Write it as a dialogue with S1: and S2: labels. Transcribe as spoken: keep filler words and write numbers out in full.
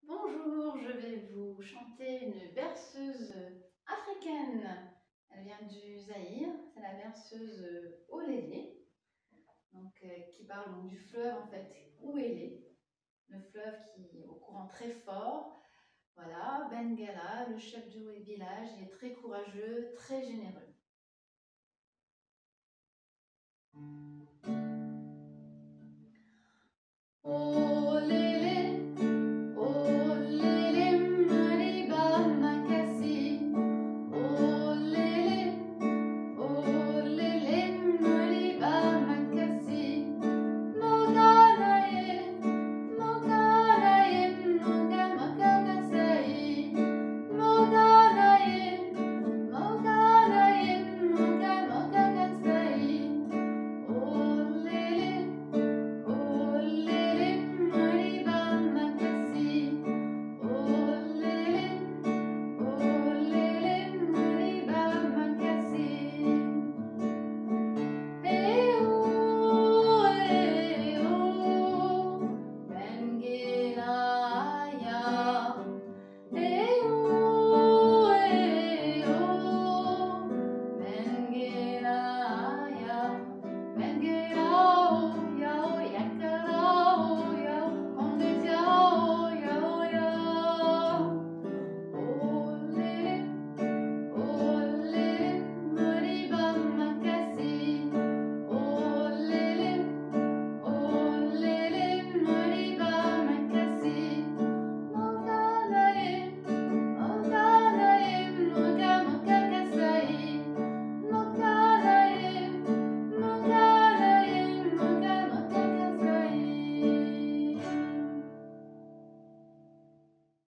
S1: Bonjour, je vais vous chanter une berceuse africaine. Elle vient du Zaïre, c'est la berceuse Olélé, donc euh, qui parle donc, du fleuve en fait Ouélé, le fleuve qui au courant très fort. Voilà, Bengala, le chef du village, il est très courageux, très généreux.